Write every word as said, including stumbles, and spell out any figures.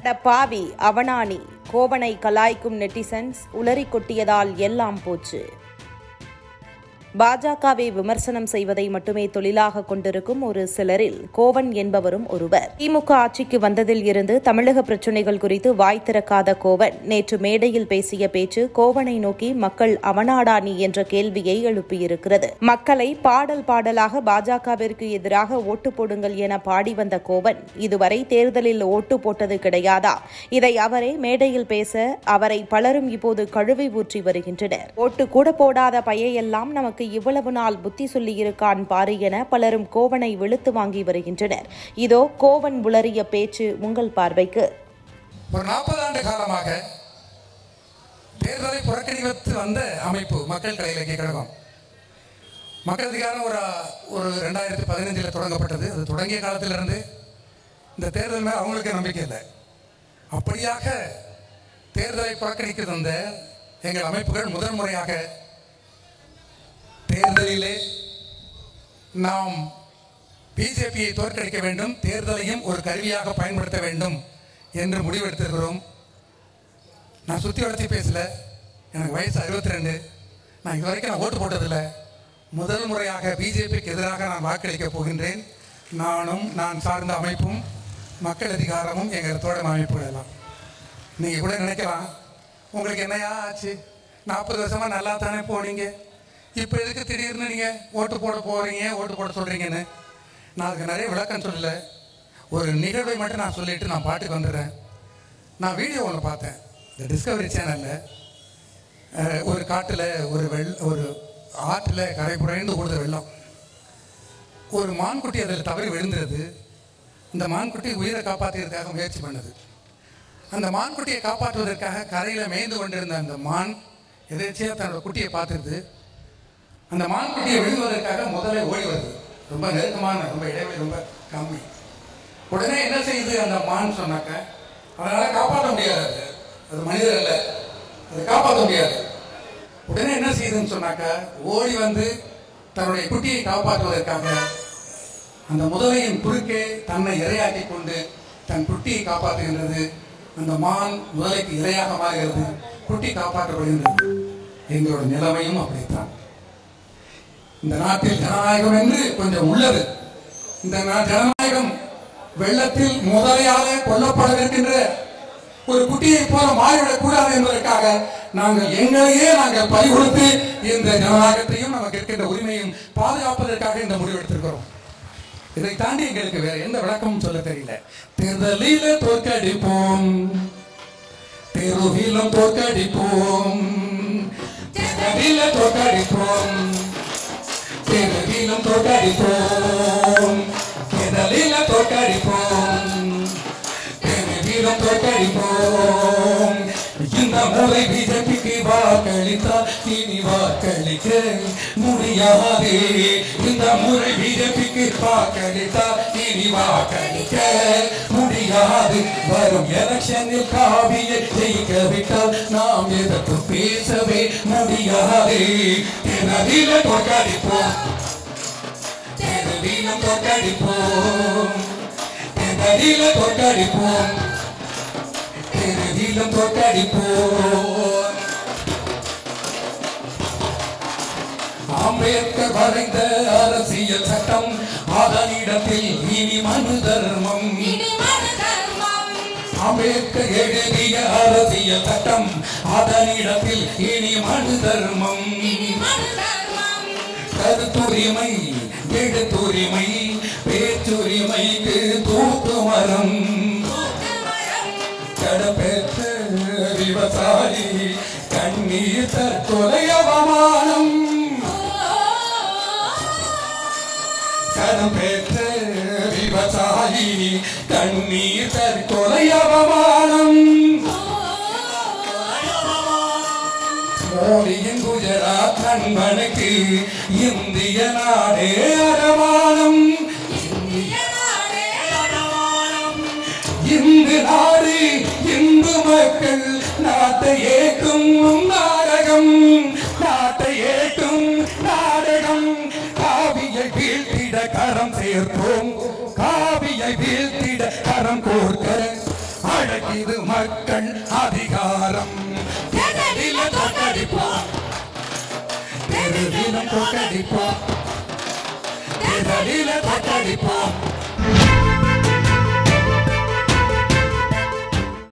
பாவி அவனானி கோவனை கலாய்க்கும் நெட்டிசன்ஸ் உளறி கொட்டியதால் எல்லாம் போச்சு. பாஜகவை விமர்சனம் செய்வதை மட்டுமே தொழிலாக கொண்டிருக்கும் ஒரு சிலரில் கோவன் என்பவரும் ஒருவர். திமுக ஆட்சிக்கு வந்ததில் இருந்து தமிழக பிரச்சினைகள் குறித்து வாய் திறக்காத கோவன் நேற்று மேடையில் பேசிய பேச்சு கோவனை நோக்கி மக்கள் அவனாடானி என்ற கேள்வியை எழுப்பியிருக்கிறது. மக்களை பாடல் பாடலாக பாஜகவிற்கு எதிராக ஓட்டு போடுங்கள் என பாடி வந்த கோவன் இதுவரை தேர்தலில் ஓட்டு போட்டது கிடையாதா? இதை அவரே மேடையில் பேச அவரை பலரும் இப்போது கழுவி ஊற்றி வருகின்றனர். ஓட்டு கூட போடாத பையெல்லாம் நமக்கு இவ்வளவு நாள் புத்தி சொல்லியிருக்கான் பாரு என பலரும் கோவனை வெளுத்து வாங்கி வருகின்றனர். இதோ கோவன் உளறிய பேச்சு உங்கள் பார்வைக்கு. ஒரு நாற்பது ஆண்டு காலமாக தேர்தலை புறக்கணித்து வந்த அமைப்பு மக்கள் கையிலக்கிய கழகம். மக்கள் அதிகாரம் ஒரு ஒரு ரெண்டாயிரத்தி பதினஞ்சில் தொடங்கப்பட்டது. அது தொடங்கிய காலத்திலிருந்து இந்த தேர்தல் மேல் அவங்களுக்கு நம்பிக்கை இல்லை. அப்படியாக தேர்தலை புறக்கணிக்க வந்த எங்கள் அமைப்புகள் முதல் முறையாக தேர்தலிலே நாம் பிஜேபியை தோற்கடிக்க வேண்டும், தேர்தலையும் ஒரு கருவியாக பயன்படுத்த வேண்டும் என்று முடிவெடுத்திருக்கிறோம். நான் சுற்றி வளர்த்தி பேசல, எனக்கு வயசு அறுபத்தி ரெண்டு. நான் இது வரைக்கும் நான் ஓட்டு போட்டதில்லை. முதல் முறையாக பிஜேபிக்கு எதிராக நான் வாக்களிக்கப் போகின்றேன். நானும் நான் சார்ந்த அமைப்பும் மக்கள் அதிகாரமும் எங்கள் தோழமை அமைப்புகள் எல்லாம். நீங்கள் கூட நினைக்கலாம், உங்களுக்கு என்னையா ஆச்சு, நாற்பது வருஷமாக நல்லா தானே போனீங்க, இப்போ எதுக்கு திடீர்னு நீங்கள் ஓட்டு போட போகிறீங்க, ஓட்டு போட சொல்கிறீங்கன்னு. நான் அதுக்கு நிறைய விளக்கம் சொல்லலை. ஒரு நிகழ்வை மட்டும் நான் சொல்லிவிட்டு நான் பாட்டுக்கு வந்துடுறேன். நான் வீடியோ ஒன்று பார்த்தேன் இந்த டிஸ்கவரி சேனலில். ஒரு காட்டில் ஒரு வெள் ஒரு ஆற்றில் கரை புரைந்து கொடுத்த வெள்ளம். ஒரு மான்குட்டி அதில் தவறி விழுந்துருது. இந்த மான்குட்டி உயிரை காப்பாற்றுவதற்காக முயற்சி பண்ணுது. அந்த மான்குட்டியை காப்பாற்றுவதற்காக கரையில் மேய்ந்து கொண்டிருந்த அந்த மான் எதேச்சியாக தன்னோட குட்டியை பார்த்துருது. அந்த மான்குட்டியை விழுங்குவதற்காக முதல்ல ஓடி வருது. ரொம்ப நெருக்கமான, ரொம்ப இடைவெளி ரொம்ப கம்மி. உடனே என்ன செய்யுது அந்த மான் சொன்னாக்க, அதனால் காப்பாற்ற முடியாது, அது அது மனிதர் அல்ல, அதை காப்பாற்ற முடியாது. உடனே என்ன செய்யுதுன்னு சொன்னாக்க, ஓடி வந்து தன்னுடைய குட்டியை காப்பாற்றுவதற்காக அந்த முதலையின் குறுக்கே தன்னை இரையாக்கி கொண்டு தன் குட்டியை காப்பாற்றுகின்றது. அந்த மான் முதலைக்கு இரையாக மாறுகிறது, குட்டி காப்பாற்றப்படுகின்றது. எங்களோட நிலைமையும் அப்படித்தான். இந்த நாட்டில் ஜனநாயகம் என்று கொஞ்சம் உள்ளது. இந்த ஜனநாயகம் வெள்ளத்தில் முதலையாக கொல்லப்படவிருக்கின்ற ஒரு குட்டியை போல மாறிவிடக் கூடாது என்பதற்காக நாங்கள் எங்களையே நாங்கள் பறி கொடுத்து இந்த ஜனநாயகத்தையும் நமக்கு இருக்கின்ற உரிமையும் பாதுகாப்பதற்காக இந்த முடிவு எடுத்திருக்கிறோம். இதை தாண்டி எங்களுக்கு வேற எந்த விளக்கமும் சொல்ல தெரியல. தேர்தலில் தோற்கடிப்போம், தெருவிலும் தோற்கடிப்போம், தேர்தலில் தோற்கடிப்போம், தேர்தலிலும் தோற்கடிப்போம், தேர்தலில் தோற்கடிப்போம், தேர்தலிலும் தோற்கடிப்போம். இந்த முறை பிஜேபிக்கு வாக்களித்தால் இனி வாக்களிக்க முடியாது. இந்த முறை பிஜேபிக்கு வாக்களித்தால் இனி வாக்களிக்க முடியாது. வரும் எலெக்ஷனில் காவியை ஜெயிக்க விட்டால் நாம் எதற்கு பேசவே முடியாது. தேர்தலில் தோற்கடிப்போம், தேர்தலிலும் தோற்கடிப்போம், தேர்தலில் தோற்கடிப்போம், தேர்தலிலும் தோற்கடிப்போம். அம்பேத்கர் வரைந்த அரசியல் சட்டம் அதனிடத்தில் இனி மனு தர்மம். அம்பேத்கர் எழுதிய அரசியல் சட்டம் அதனிடத்தில் இனி மனு தர்மம். கருத்துரிமை, எழுத்துரிமை, பேச்சுரிமைக்கு தூக்கு மரம். கடப்பெற்ற விவசாயி கண்ணீர் தற்கொலை அவமானம். கடன் பெற்ற விவசாயி கண்ணீர் தற்கொலை அவமானம். மோடியின் குஜராத் நண்பனுக்கு இந்திய நாடே அரமானம். இந்து நாடு இந்து மக்கள் நாட்டை ஏற்றும் நாடகம், நாட்டை ஏற்றும் நாடகம். காவியை வீழ்த்திட கரம் சேர்ப்போம், காவியை வீழ்த்திட கரம் கோர்க்க அழகிது மக்கள் அதிகாரம். தேர்தலில் தோற்கடிப்போம், தேர்தலில் தோற்கடிப்போம், தேர்தலில் தோற்கடிப்போம்.